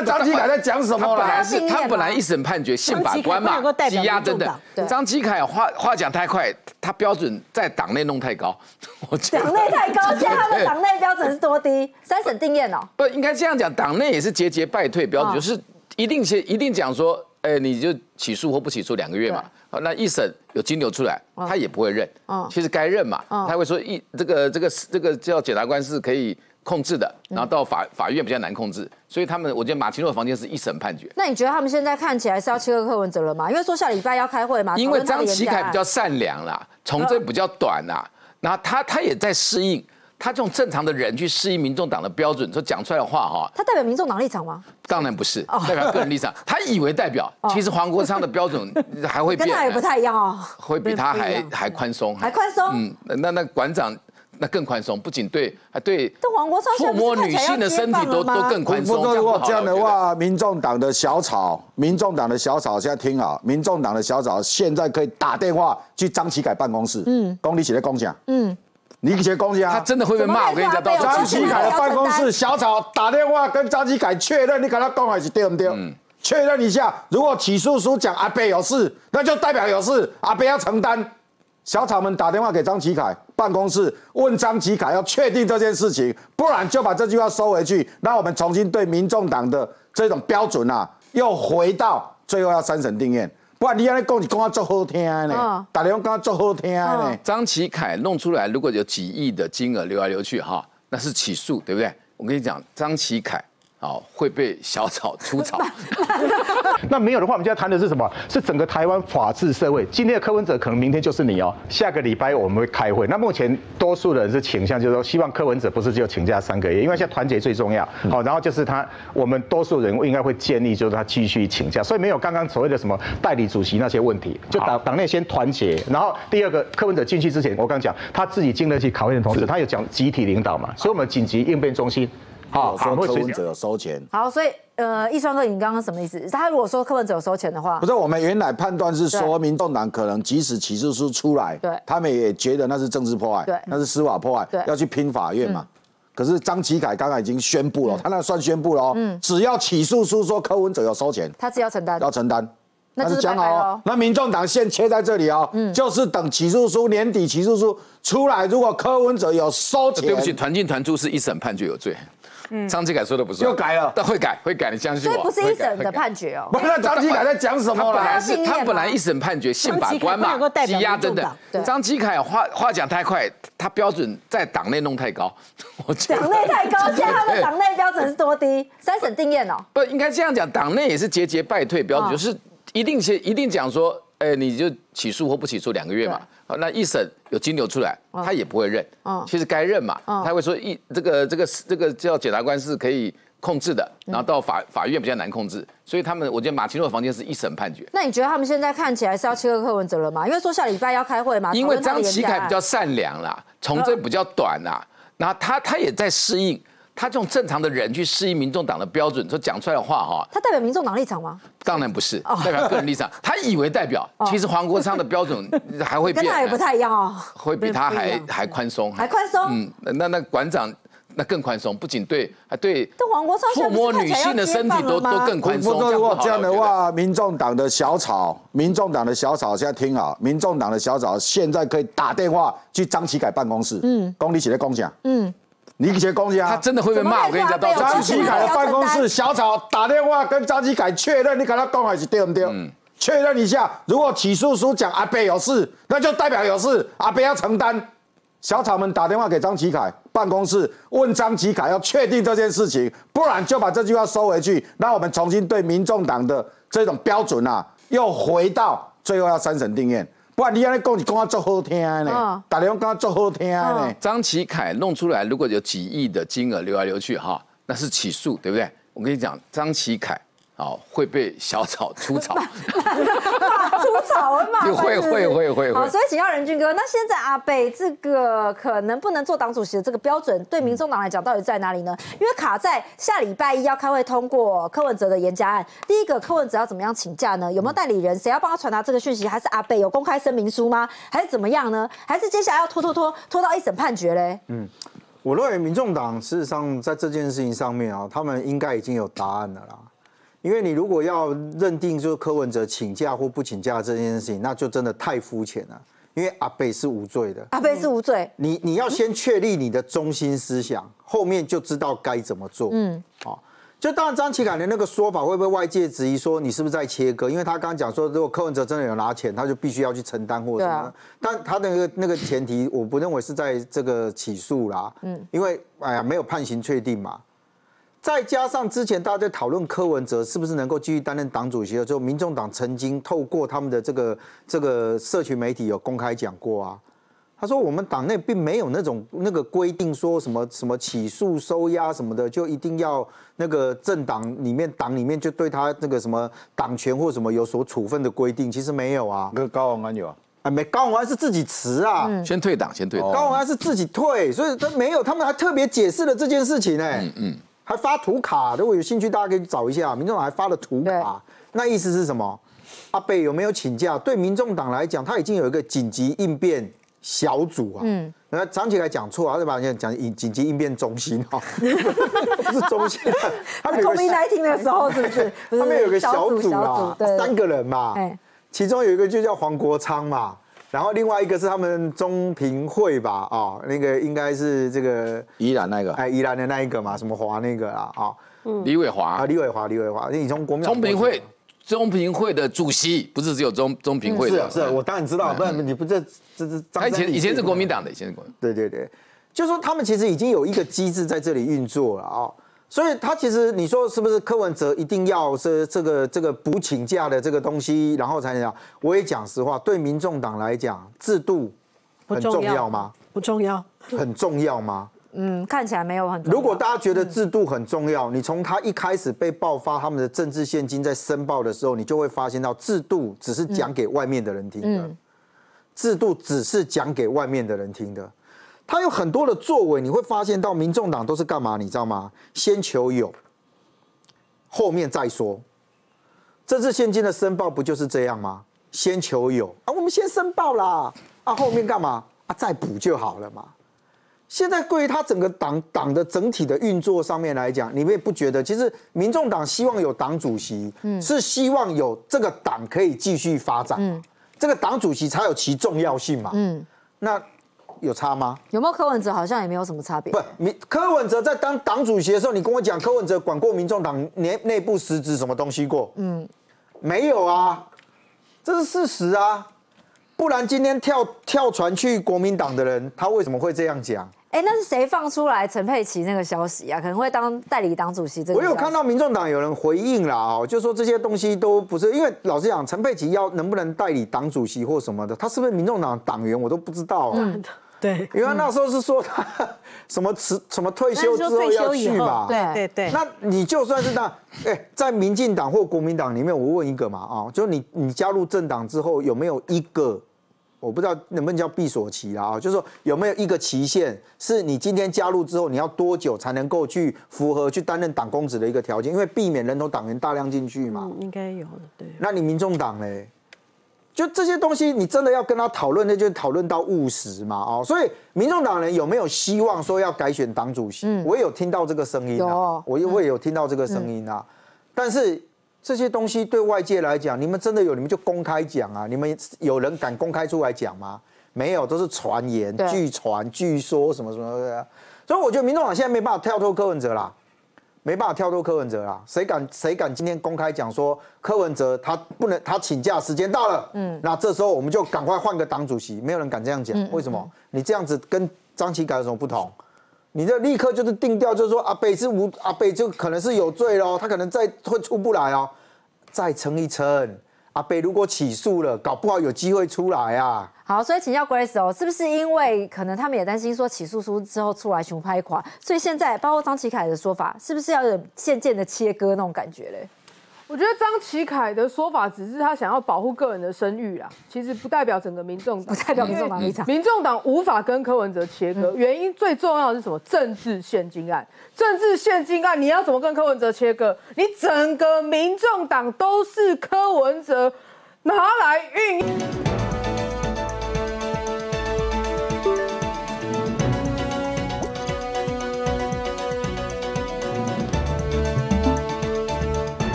那张基凯在讲什么啦？ 他本来一审判决宪法官嘛，羁押真的。张基凯话讲太快，他标准在党内弄太高。 党内太高，现在他们党内标准是多低？3审定验哦。 不应该这样讲，党内也是节节败退标准，就是一定讲说，你就起诉或不起诉2个月嘛。那一审有金流出来，他也不会认。其实该认嘛，他会说这个叫检察官是可以控制的，然后到法院比较难控制，所以我觉得马奇诺的房间是一审判决。 那你觉得他们现在看起来是要切割柯文哲了吗？因为说下礼拜要开会嘛。 因为张启凯比较善良啦，从政比较短啦，然后他也在适应。他这种正常的人去适应民众党的标准，说讲出来的话哈， 他代表民众党立场吗？ 当然不是，代表个人立场。他以为代表，其实黄国昌的标准还会变， 跟他也不太一样哦， 会比他还宽松， 还宽松。 那馆长那更宽松，不仅对黄国昌触摸女性的身体都更宽松。 如果这样的话，民众党的小草现在听好，民众党的小草现在可以打电话去张启凯办公室，公你写的公讲，你写公讲， 他真的会被骂。我跟你讲， 张启凯的办公室小草打电话跟张启凯确认，你跟他讲还是对不对？确认一下，如果起诉书讲阿伯有事，那就代表有事，阿伯要承担。小草们打电话给张启凯办公室，问张启凯要确定这件事情，不然就把这句话收回去，让我们重新对民众党的这种标准又回到最后要3审定验。不然你安尼讲是讲啊足好听呢，大家讲讲足好听呢。 张启凯弄出来，如果有几亿的金额流来流去哈，那是起诉，对不对？我跟你讲，张启凯会被小草出草。 那没有的话，我们现在谈的是什么？是整个台湾法治社会。今天的柯文哲可能明天就是你哦。下个礼拜我们会开会。那目前多数的人是倾向，就是说希望柯文哲不是只有请假3个月，因为现在团结最重要。好，然后就是我们多数人应该会建议，就是他继续请假。所以没有刚刚所谓的什么代理主席那些问题，就党内先团结。然后第二个，柯文哲进去之前，我刚讲他自己经得起考验的同时，他有讲集体领导嘛，所以我们紧急应变中心。 好，说柯文哲有收钱。 好，所以易川哥，你刚刚什么意思？他如果说柯文哲有收钱的话， 不是我们原来判断是说，民众党可能即使起诉书出来，他们也觉得那是政治迫害，那是司法迫害，要去拼法院嘛。可是张启凯刚刚已经宣布了，他那算宣布了哦，只要起诉书说柯文哲有收钱， 他只要承担， 要承担。那就讲好哦，那民众党线切在这里哦，就是等起诉书年底起诉书出来，如果柯文哲有收钱， 对不起，团进团出是一审判决有罪。张启凯说的不是， 又改了， 但会改，你相信我。 所以不是一审的判决哦。 不是，那张启凯在讲什么啦？ 他本来一审判决宪法官嘛，羁押真的。张启凯话讲太快，他标准在党内弄太高。 党内太高，现在他们党内标准是多低？3审定验哦。 不应该这样讲，党内也是节节败退标准，就是一定讲说，你就起诉或不起诉2个月嘛。那一审有金流出来，他也不会认。其实该认嘛，他会说这个叫检察官是可以控制的，然后到法院比较难控制，所以我觉得马奇诺的房间是一审判决。 那你觉得他们现在看起来是要切割柯文哲了吗？因为说下礼拜要开会嘛。 因为张启凯比较善良啦，从政比较短啦，然后他也在适应。他这种正常的人去适应民众党的标准，说讲出来的话哈， 他代表民众党立场吗？ 当然不是，代表个人立场。他以为代表，其实黄国昌的标准还会变， 跟他也不太一样哦， 会比他还宽松， 还宽松。 那馆长那更宽松，不仅对黄国昌触摸女性的身体都更宽松。 如果这样的话，民众党的小草现在听好，民众党的小草现在可以打电话去张启凯办公室，公你写的公讲，你写公讲， 他真的会被骂。我跟你讲， 张启凯的办公室小草打电话跟张启凯确认，你跟他讲还是对不对？确认一下，如果起诉书讲阿伯有事，那就代表有事，阿伯要承担。小草们打电话给张启凯办公室，问张启凯要确定这件事情，不然就把这句话收回去，让我们重新对民众党的这种标准又回到最后要3审定验。不然你安尼讲是讲啊足好听呢，大家讲讲足好听呢。 张启凯弄出来，如果有几亿的金额流来流去哈，那是起诉，对不对？我跟你讲，张启凯会被小草出草， 出草会骂， 会。 好，所以请教仁俊哥，那现在阿北这个可能不能做党主席的这个标准，对民众党来讲到底在哪里呢？因为卡在下礼拜1要开会通过柯文哲的严家案，第一个柯文哲要怎么样请假呢？有没有代理人？谁要帮他传达这个讯息？还是阿北有公开声明书吗？还是怎么样呢？还是接下来要拖到一审判决嘞？ 我认为民众党事实上在这件事情上面他们应该已经有答案了啦。 因为你如果要认定就是柯文哲请假或不请假这件事情，那就真的太肤浅了。因为阿北是无罪的， 阿北是无罪。 你要先确立你的中心思想，后面就知道该怎么做。就当然張啟凱的那个说法会不會外界質疑說你是不是在切割？因為他剛剛講說，如果柯文哲真的有拿錢，他就必須要去承擔或者什麼。但他的那個前提，我不認為是在這個起訴啦。因為沒有判刑確定嘛。再加上之前大家在討論柯文哲是不是能夠繼續擔任黨主席的時候，民眾黨曾經透過他們的這個社群媒體有公開講過啊。他說：“我們黨內並沒有那個規定，說什麼起訴、收押什麼的，就一定要那個政黨裡面就對他那個什麼黨權或什麼有所處分的規定，其實沒有啊。 高虹安有啊？ 沒，高虹安是自己辭啊， 先退黨。 高虹安是自己退，所以他沒有，他們還特別解釋了這件事情呢。還發圖卡，如果有興趣，大家可以去找一下，民眾黨還發了圖卡，那意思是什麼？阿北有沒有請假？對民眾黨來講，他已經有一個緊急應變小組啊，那張啟凱講錯啊，他把人家講緊急應變中心啊，不是中心，他們 COVID-19的時候是不是？ 他們有個小組啦，3個人嘛，其中有一個就叫黃國昌嘛。然後另外一個是他們中評會吧，那個應該是這個宜蘭那個， 宜蘭的那一個嘛，什麼華那個啦， 李偉華， 李偉華，你從國民黨中評會的主席，不是只有中評會的， 是，我當然知道，不然你不這他以前是國民黨的，以前是國民黨， 對，就說他們其實已經有一個機制在這裡運作了啊。所以他其實你說是不是柯文哲一定要是這個補請假的這個東西，然後才能講？我也講實話，對民眾黨來講，制度很重要嗎？ 不重要。 很重要嗎？ 看起來沒有很重要。 如果大家覺得制度很重要，你從他一開始被爆發他們的政治獻金在申報的時候，你就會發現到制度只是講給外面的人聽的，制度只是講給外面的人聽的。他有很多的作為，你會發現到民眾黨都是幹嘛？你知道嗎？先求有，後面再說。政治獻金的申報不就是這樣嗎？先求有啊，我們先申報啦，啊，後面幹嘛？啊，再補就好了嘛。現在對於他整個黨的整體的運作上面來講，你們也不覺得，其實民眾黨希望有黨主席，是希望有這個黨可以繼續發展，這個黨主席才有其重要性嘛。那有差嗎？ 有沒有柯文哲好像也沒有什麼差別。 不，柯文哲在當黨主席的時候，你跟我講柯文哲管過民眾黨內部實質什麼東西過？沒有啊，這是事實啊。不然今天跳船去國民黨的人，他為什麼會這樣講？ 那是誰放出來陳佩琪那個消息啊？可能會當代理黨主席這個。 我有看到民眾黨有人回應啦，就說這些東西都不是，因為老實講，陳佩琪能不能代理黨主席或什麼的，他是不是民眾黨黨員，我都不知道啊。 對， 因為那時候是說他什麼退休之後要去嘛。 對。 那你就算是在民進黨或國民黨裡面，我問一個嘛，就你加入政黨之後有沒有一個？我不知道能不能叫閉鎖期啦，就是說有沒有一個期限，是你今天加入之後，你要多久才能夠去符合去擔任黨公職的一個條件？因為避免人頭黨員大量進去嘛。 應該有的，對。 那你民眾黨嘞？就這些東西，你真的要跟他討論，那就討論到務實嘛，所以民眾黨人有沒有希望說要改選黨主席？我也有聽到這個聲音啊，我也有聽到這個聲音啊，但是。這些東西對外界來講，你們真的有，你們就公開講啊！你們有人敢公開出來講嗎？沒有，都是傳言、據傳、據說什麼什麼的。所以我覺得民眾黨現在沒辦法跳脫柯文哲啦，沒辦法跳脫柯文哲啦。誰敢今天公開講說柯文哲他不能，他請假時間到了，那這時候我們就趕快換個黨主席，沒有人敢這樣講。為什麼？你這樣子跟張啟凱有什麼不同？你就立刻就是定調，就是說阿北就可能是有罪咯，他可能再會出不來哦，再撐一撐。阿北如果起訴了，搞不好有機會出來啊。 好，所以請教 Grace 哦，是不是因為可能他們也擔心說起訴書之後出來熊拍垮，所以現在包括張啟凱的說法，是不是要有漸漸的切割那種感覺嘞？ 我覺得張啟凱的說法只是他想要保護個人的聲譽啦，其實不代表整個民眾黨， 不代表民眾黨立場。 民眾黨無法跟柯文哲切割，原因最重要的是什麼？政治獻金案。政治獻金案，你要怎麼跟柯文哲切割？你整個民眾黨都是柯文哲拿來運用。